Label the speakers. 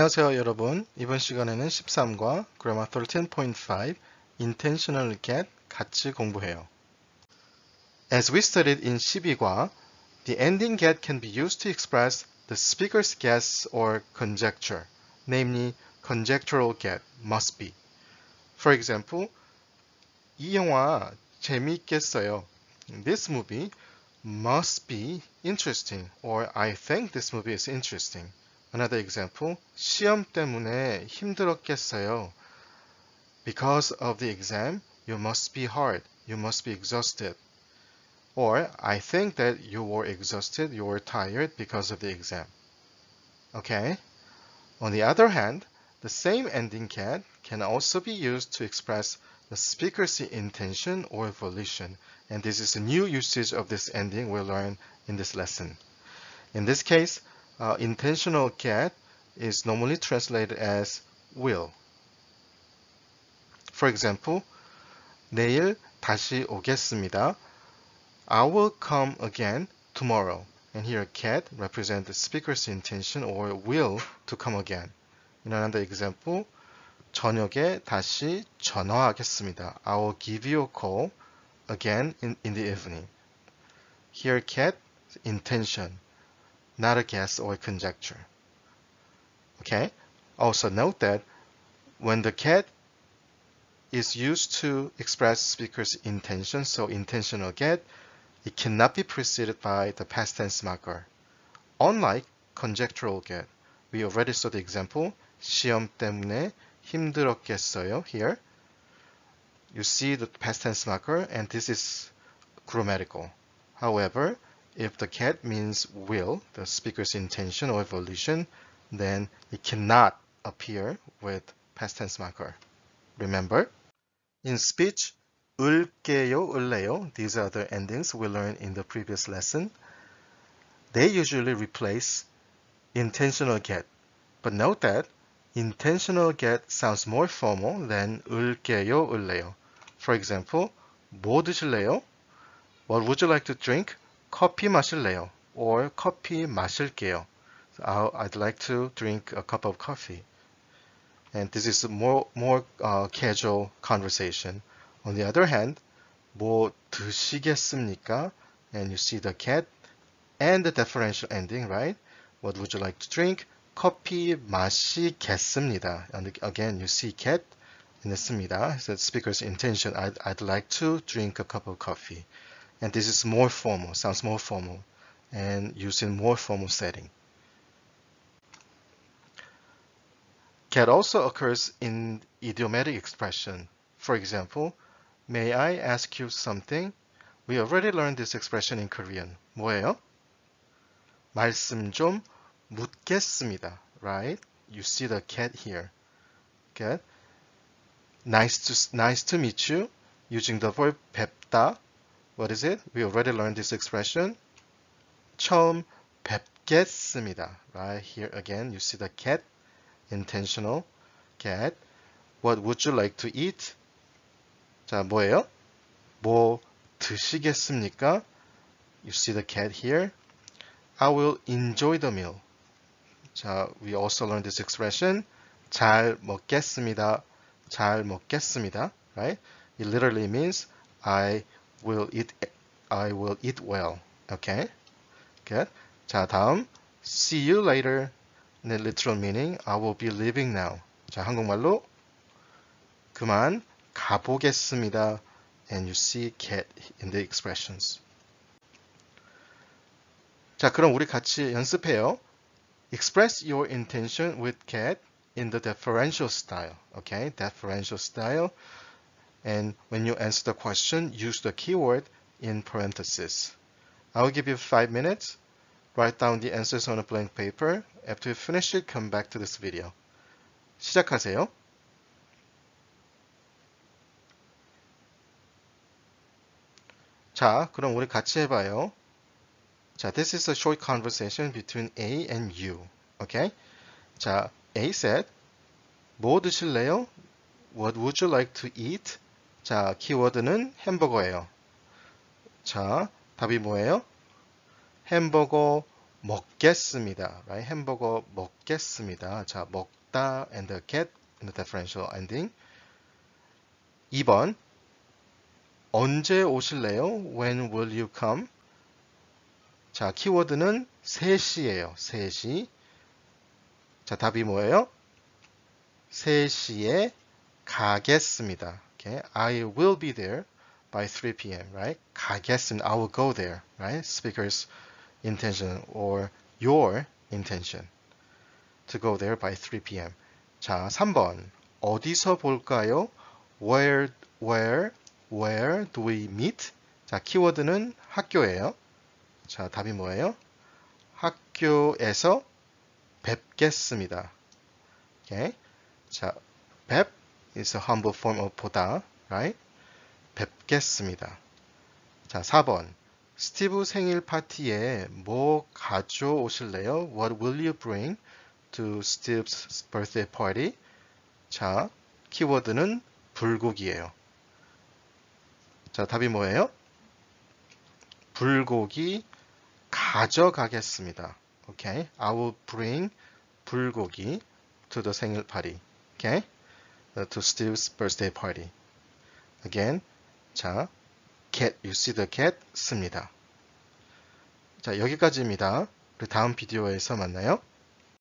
Speaker 1: 안녕하세요 여러분. 이번 시간에는 13과 Grammar 13.5 Intentional Get 같이 공부해요. As we studied in 12과, the ending get can be used to express the speaker's guess or conjecture, namely conjectural get, must be. For example, 이 영화 재미있겠어요. This movie must be interesting, or I think this movie is interesting. Another example, 시험 때문에 힘들었겠어요. Because of the exam, you must be hard. You must be exhausted. Or, I think that you were exhausted, you were tired because of the exam. Okay? On the other hand, the same ending can also be used to express the speaker's intention or volition. And this is a new usage of this ending we'll learn in this lesson. In this case, intentional get is normally translated as will. For example, 내일 다시 오겠습니다. I will come again tomorrow. And here get represents the speaker's intention or will to come again. In another example, 저녁에 다시 전화하겠습니다. I will give you a call again in the evening. Here get intention, not a guess or conjecture. Okay. Also note that when the get is used to express speaker's intention, so intentional get, it cannot be preceded by the past tense marker. Unlike conjectural get, we already saw the example, 시험 때문에 힘들었겠어요. Here, you see the past tense marker, and this is grammatical. However, if the get means will, the speaker's intention or volition, then it cannot appear with past tense marker. Remember? In speech, 을게요, 을래요, these are the endings we learned in the previous lesson. They usually replace intentional get. But note that intentional get sounds more formal than 을게요, 을래요. For example, 뭐 드실래요? What would you like to drink? 커피 마실래요? Or 커피 마실게요. I'd like to drink a cup of coffee. And this is more casual conversation. On the other hand, 뭐 드시겠습니까? And you see the get and the deferential ending, right? What would you like to drink? 커피 마시겠습니다. And again, you see get and 습니다. So the speaker's intention, I'd like to drink a cup of coffee. And this is more formal, sounds more formal, and used in more formal setting. Get also occurs in idiomatic expression. For example, may I ask you something? We already learned this expression in Korean. 뭐예요? 말씀 좀 묻겠습니다. Right? You see the get here. Get. Nice to meet you. Using the verb 뵙다. What is it? We already learned this expression. 처음 뵙겠습니다. Right? Here again, you see the get. Intentional get. What would you like to eat? 자, 뭐예요? 뭐 드시겠습니까? You see the get here. I will enjoy the meal. 자, we also learned this expression. 잘 먹겠습니다. 잘 먹겠습니다. Right? It literally means I will eat well. Okay? Good. 자, 다음. See you later. 네, literal meaning, I will be leaving now. 자, 한국말로 그만 가보겠습니다. And you see get in the expressions. 자, 그럼 우리 같이 연습해요. Express your intention with get in the deferential style. Okay, deferential style. And when you answer the question, use the keyword in parentheses. I'll give you 5 minutes. Write down the answers on a blank paper. After you finish it, come back to this video. 시작하세요. 자, 그럼 우리 같이 해봐요. 자, this is a short conversation between A and you. Okay? 자, A said, 뭐 드실래요? What would you like to eat? 자, 키워드는 햄버거예요. 자, 답이 뭐예요? 햄버거 먹겠습니다. Right? 햄버거 먹겠습니다. 자, 먹다 and the get in the differential ending. 2번 언제 오실래요? When will you come? 자, 키워드는 3시예요. 3시. 자, 답이 뭐예요? 3시에 가겠습니다. Okay? I will be there by 3 p.m. Right? 가겠습니다. I will go there. Right? Speaker's intention or your intention to go there by 3 p.m. 자, 3번 어디서 볼까요? Where do we meet? 자, 키워드는 학교예요. 자, 답이 뭐예요? 학교에서 뵙겠습니다. Okay? 자, 뵙 is a humble form of 보다, right? 뵙겠습니다. 자, 4번. 스티브 생일 파티에 뭐 가져오실래요? What will you bring to Steve's birthday party? 자, 키워드는 불고기예요. 자, 답이 뭐예요? 불고기 가져가겠습니다. Okay? I will bring 불고기 to the 생일 파티. Okay? To Steve's birthday party. Again. 자, cat, you see the cat 씁니다. 자, 여기까지입니다. 우리 다음 비디오에서 만나요.